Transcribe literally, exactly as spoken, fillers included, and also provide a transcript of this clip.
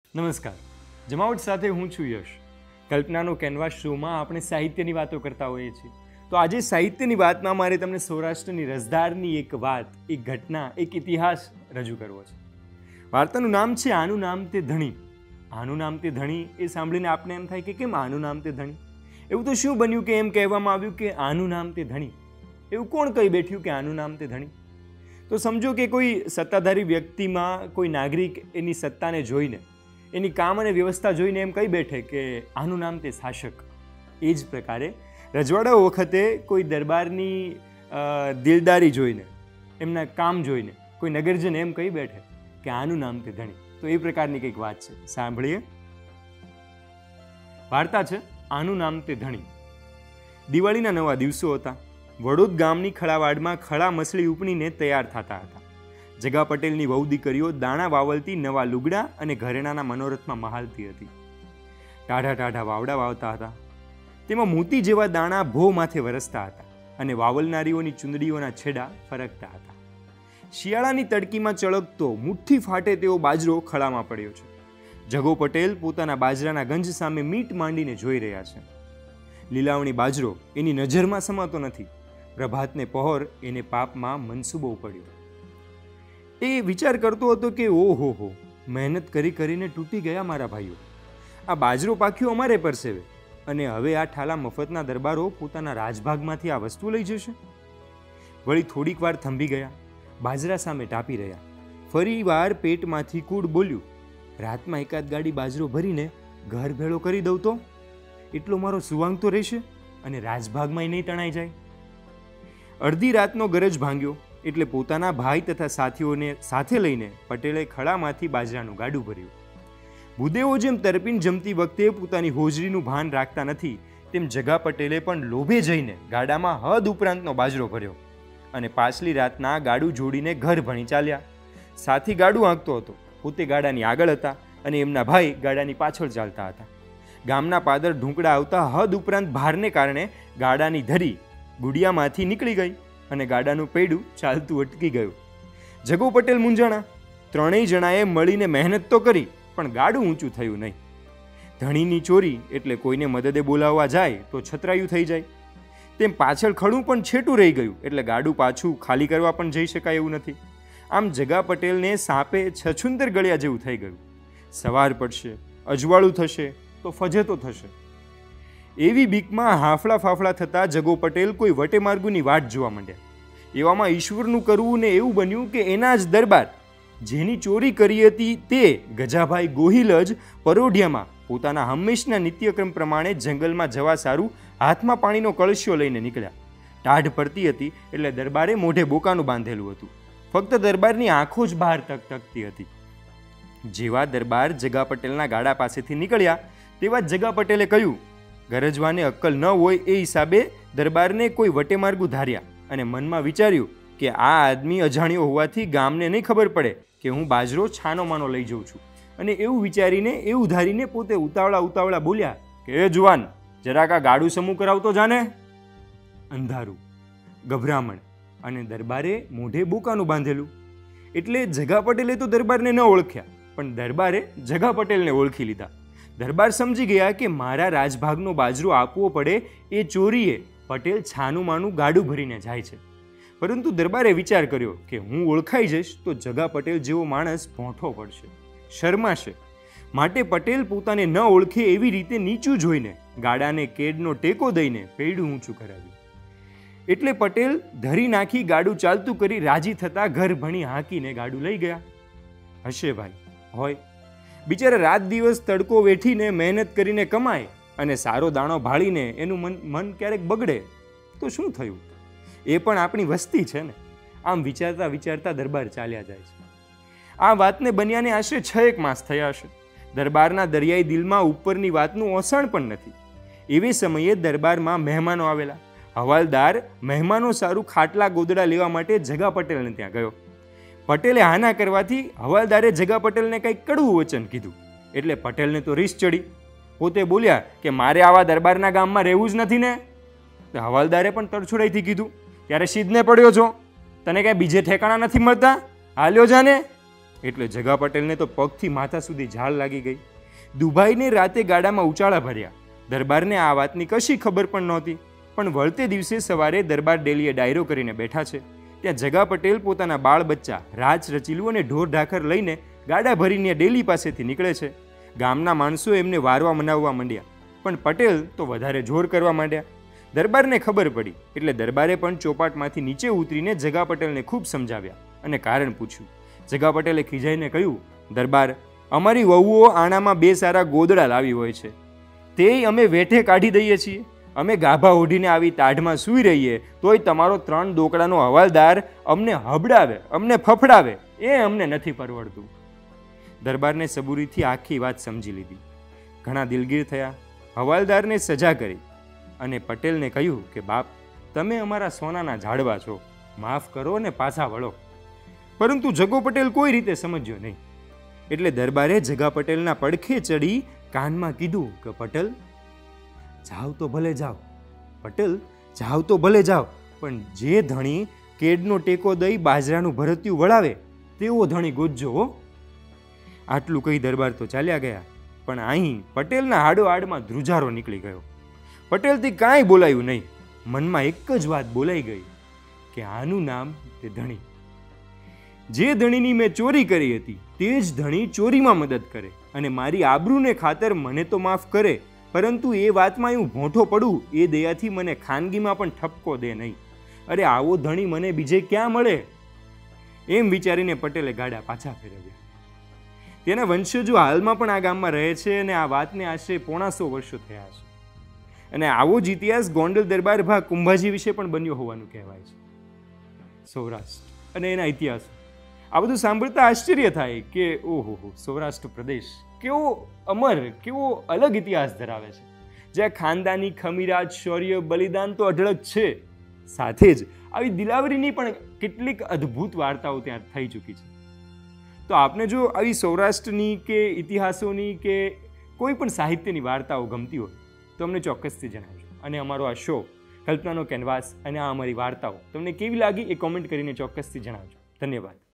નમસ્કાર, જમાવટ સાથે હું છું યશ. કલ્પનાનો કેનવાસ શોમાં આપણે સાહિત્યની વાતો કરતા હોઈએ છીએ. તો આજે સાહિત્યની વાતમાં મારે તમને સૌરાષ્ટ્રની રસધારની એક વાત, એક ઘટના, એક ઇતિહાસ રજૂ કરવો છે. વાર્તાનું નામ છે આનું નામ તે ધણી. આનું નામ તે ધણી એ સાંભળીને આપણે એમ થાય કે કેમ આનું નામ તે ધણી? એવું તો શું બન્યું કે એમ કહેવામાં આવ્યું કે આનું નામ તે ધણી? એવું કોણ કહી બેઠ્યું કે આનું નામ તે ધણી? તો સમજો કે કોઈ સત્તાધારી વ્યક્તિમાં કોઈ નાગરિક એની સત્તાને જોઈને, એની કામ અને વ્યવસ્થા જોઈને એમ કહી બેઠે કે આનું નામ તે શાસક. એ જ પ્રકારે રજવાડાઓ વખતે કોઈ દરબારની દિલદારી જોઈને, એમના કામ જોઈને કોઈ નગરજન એમ કહી બેઠે કે આનું નામ તે ધણી. તો એ પ્રકારની કંઈક વાત છે, સાંભળીએ. વાર્તા છે આનું નામ તે ધણી. દિવાળીના નવા દિવસો હતા. વડોદ ગામની ખળાવાડમાં ખળા મસળી ઉપણીને તૈયાર થતા હતા. જગા પટેલની વહુ દીકરીઓ દાણા વાવલતી નવા લુગડા અને ઘરેણાના મનોરથમાં મહાલતી હતી. ટાઢા ટાઢા વાવડા વાવતા હતા. તેમાં મોતી જેવા દાણા ભો માથે વરસતા હતા અને વાવલનારીઓની ચુંદડીઓના છેડા ફરકતા હતા. શિયાળાની તડકીમાં ચળકતો મુઠ્ઠી ફાટે તેવો બાજરો ખળામાં પડ્યો છે. જગો પટેલ પોતાના બાજરાના ગંજ સામે મીટ માંડીને જોઈ રહ્યા છે. લીલાવણી બાજરો એની નજરમાં સમાતો નથી. પ્રભાતને પહોર એને પાપમાં મનસૂબો પડ્યો. એ વિચાર કરતો હતો કે ઓહો હો, મહેનત કરી કરીને તૂટી ગયા મારા ભાઈઓ. આ બાજરો પાક્યો અમારે પરસેવે, અને હવે આ ઠાલા મફતના દરબારો પોતાના રાજભાગમાંથી આ વસ્તુ લઈ જશે. વળી થોડીક વાર થંભી ગયા, બાજરા સામે ટાપી રહ્યા. ફરી વાર પેટમાંથી કૂડ બોલ્યું, રાતમાં એકાદ ગાડી બાજરો ભરીને ઘર ભેળો કરી દઉં તો એટલો મારો સુવાંગ તો રહેશે અને રાજભાગમાં નહીં તણાઈ જાય. અડધી રાતનો ગરજ ભાંગ્યો એટલે પોતાના ભાઈ તથા સાથીઓને સાથે લઈને પટેલે ખળામાંથી બાજરાનું ગાડું ભર્યું. ભૂદેવો જેમ તરપીને જમતી વખતે પોતાની હોજરીનું ભાન રાખતા નથી, તેમ જગા પટેલે પણ લોભે જઈને ગાડામાં હદ ઉપરાંતનો બાજરો ભર્યો અને પાછલી રાતના ગાડું જોડીને ઘર ભણી ચાલ્યા. સાથી ગાડું આંકતો હતો, પોતે ગાડાની આગળ હતા અને એમના ભાઈ ગાડાની પાછળ ચાલતા હતા. ગામના પાદર ઢૂંકડા આવતા હદ ઉપરાંત ભારને કારણે ગાડાની ધરી ગુડિયામાંથી નીકળી ગઈ અને ગાડાનું પૈડું ચાલતું અટકી ગયું. જગો પટેલ મૂંઝાણા. ત્રણેય જણાએ મળીને મહેનત તો કરી, પણ ગાડું ઊંચું થયું નહીં. ધણીની ચોરી એટલે કોઈને મદદે બોલાવવા જાય તો છતરાયું થઈ જાય. તેમ પાછળ ખડું પણ છેટું રહી ગયું એટલે ગાડું પાછું ખાલી કરવા પણ જઈ શકાય એવું નથી. આમ જગા પટેલને સાપે છછુંદર ગળ્યા જેવું થઈ ગયું. સવાર પડશે, અજવાળું થશે તો ફજેતો થશે. એવી બીકમાં હાફળા ફાફળા થતા જગો પટેલ કોઈ વટેમાર્ગુની વાટ જોવા માંડ્યા. એવામાં ઈશ્વરનું કરવું ને એવું બન્યું કે એના જ દરબાર જેની ચોરી કરી હતી તે ગજાભાઈ ગોહિલ જ પરોઢિયામાં પોતાના હંમેશના નિત્યક્રમ પ્રમાણે જંગલમાં જવા સારું હાથમાં પાણીનો કળશિયો લઈને નીકળ્યા. ટાઢ પડતી હતી એટલે દરબારે મોઢે બોકાનું બાંધેલું હતું. ફક્ત દરબારની આંખો જ બહાર તક તકતી હતી. જેવા દરબાર જગા પટેલના ગાડા પાસેથી નીકળ્યા તેવા જગા પટેલે કહ્યું, ગરજવાને અક્કલ ન હોય એ હિસાબે દરબારને કોઈ વટેમાર્ગુ ધાર્યા અને મનમાં વિચાર્યું કે આ આદમી અજાણ્યો હોવાથી ગામને નહીં ખબર પડે કે હું બાજરો છાનો માનો લઈ જઉં છું. અને એવું વિચારીને એવું ધારીને પોતે ઉતાવળા ઉતાવળા બોલ્યા કે એ જુવાન, જરાક આ ગાડું સમૂહ કરાવતો જાને. અંધારું, ગભરામણ અને દરબારે મોઢે બોકાનું બાંધેલું એટલે જગા પટેલે તો દરબારને ન ઓળખ્યા, પણ દરબારે જગા પટેલને ઓળખી લીધા. દરબાર સમજી ગયા કે મારા રાજભાગનો બાજરો આપવો પડે એ ચોરીએ પટેલ છાનું માનું ગાડું ભરીને જાય છે. પરંતુ દરબારે વિચાર કર્યો કે હું ઓળખાઈ જઈશ તો જગા પટેલ જેવો માણસ ભોંઠો પડશે, શરમાશે. માટે પટેલ પોતાને ન ઓળખે એવી રીતે નીચું જોઈને ગાડાને કેડનો ટેકો દઈને પૈડું ઊંચું કરાવ્યું. એટલે પટેલ ધરી નાખી ગાડું ચાલતું કરી રાજી થતા ઘર ભણી હાંકીને ગાડું લઈ ગયા. હશે ભાઈ, હોય. બિચારા રાત દિવસ તડકો વેઠીને મહેનત કરીને કમાય અને સારો દાણો ભાળીને એનું મન મન ક્યારેક બગડે તો શું થયું? એ પણ આપણી વસ્તી છે ને. આમ વિચારતા વિચારતા દરબાર ચાલ્યા જાય છે. આ વાતને બન્યાને આશરે છ એક માસ થયા હશે. દરબારના દરિયાઈ દિલમાં ઉપરની વાતનું ઓસાણ પણ નથી. એવી સમયે દરબારમાં મહેમાનો આવેલા. હવાલદાર મહેમાનો સારું ખાટલા ગોદડા લેવા માટે જગા પટેલને ત્યાં ગયો. પટેલે હાના કરવાથી હવાલદારે જગા પટેલને કંઈક કડવું વચન કીધું એટલે પટેલને તો રીસ ચડી. પોતે બોલ્યા કે મારે આવા દરબારના ગામમાં રહેવું જ નથી ને. હવાલદારે પણ તડછોડાઈથી કીધું, ત્યારે સીધને પડ્યો છો, તને કાંઈ બીજે ઠેકાણા નથી મળતા, હાલ્યો જાને. એટલે જગા પટેલને તો પગથી માથા સુધી ઝાળ લાગી ગઈ. દુભાઈને રાતે ગાડામાં ઉચાળા ભર્યા. દરબારને આ વાતની કશી ખબર પણ નહોતી. પણ વળતે દિવસે સવારે દરબાર ડેલીએ ડાયરો કરીને બેઠા છે. ત્યાં જગા પટેલ પોતાના બાળ બચ્ચા રાચ રચીલું અને ઢોર ઢાખર લઈને ગાડા ભરીને ડેલી પાસેથી નીકળે છે. ગામના માણસો એમને વારવા મનાવવા માંડ્યા, પણ પટેલ તો વધારે જોર કરવા માંડ્યા. દરબારને ખબર પડી એટલે દરબારે પણ ચોપાટમાંથી નીચે ઉતરીને જગા પટેલને ખૂબ સમજાવ્યા અને કારણ પૂછ્યું. જગા પટેલે ખીજાઈને કહ્યું, દરબાર, અમારી વહુઓ આણામાં બે સારા ગોદડા લાવી હોય છે, તે અમે વેઠે કાઢી દઈએ છીએ. અમે ગાભા ઓઢીને આવી તાઢમાં સૂઈ રહીએ તોય તમારો ત્રણ દોકડાનો હવાલદાર અમને હબડાવે, અમને ફફડાવે, એ અમને નથી પરવડતું. દરબારને સબૂરીથી આખી વાત સમજી લીધી. ઘણા દિલગીર થયા. હવાલદારને સજા કરી અને પટેલને કહ્યું કે બાપ, તમે અમારા સોનાના ઝાડવા છો, માફ કરો ને પાછા વળો. પરંતુ જગો પટેલ કોઈ રીતે સમજ્યો નહીં. એટલે દરબારે જગા પટેલના પડખે ચડી કાનમાં કીધું કે પટેલ, જાવ તો ભલે જાવ, પટેલ જાવ તો ભલે જાવ, પણ જે ધણી કેડનો ટેકો દઈ બાજરાનું ભરતિયું વળાવે તેવો ધણી ગોતજો હો. આટલું કહી દરબાર તો ચાલ્યા ગયા. પણ અહીં પટેલના હાડો આડમાં ધ્રુજારો નીકળી ગયો. પટેલથી કાંઈ બોલાયું નહીં. મનમાં એક જ વાત બોલાઈ ગઈ કે આનું નામ તે ધણી. જે ધણીની મેં ચોરી કરી હતી તે જ ધણી ચોરીમાં મદદ કરે અને મારી આબરૂને ખાતર મને તો માફ કરે, પરંતુ એ વાતમાં હું ભોંઠો પડું એ દયાથી મને ખાનગીમાં પણ ઠપકો દે નહીં. અરે આવો ધણી મને બીજે ક્યાં મળે? એમ વિચારીને પટેલે ગાડા પાછા ફેરવ્યા. તેના વંશજો હાલમાં પણ આ ગામમાં રહે છે અને આ વાતને આશરે પોણાસો વર્ષો થયા છે. અને આવો જ ઇતિહાસ ગોંડલ દરબાર ભા કુંભાજી વિશે પણ બન્યો હોવાનું કહેવાય છે. સૌરાષ્ટ્ર અને એના ઇતિહાસો આ બધું સાંભળતા આશ્ચર્ય થાય કે ઓહો હો, સૌરાષ્ટ્ર પ્રદેશ કેવો અમર, કેવો અલગ ઇતિહાસ ધરાવે છે, જ્યાં ખાનદાની ખમીરાત, શૌર્ય, બલિદાન તો અઢળક છે. સાથે જ આવી દિલાવરીની પણ કેટલીક અદ્ભુત વાર્તાઓ ત્યાં થઈ ચૂકી છે. તો આપને જો આવી સૌરાષ્ટ્રની કે ઇતિહાસોની કે કોઈ પણ સાહિત્યની વાર્તાઓ ગમતી હોય તો અમને ચોક્કસથી જણાવજો. અને અમારો આ શો કલ્પનાનો કેનવાસ અને આ અમારી વાર્તાઓ તમને કેવી લાગી એ કોમેન્ટ કરીને ચોક્કસથી જણાવજો. ધન્યવાદ.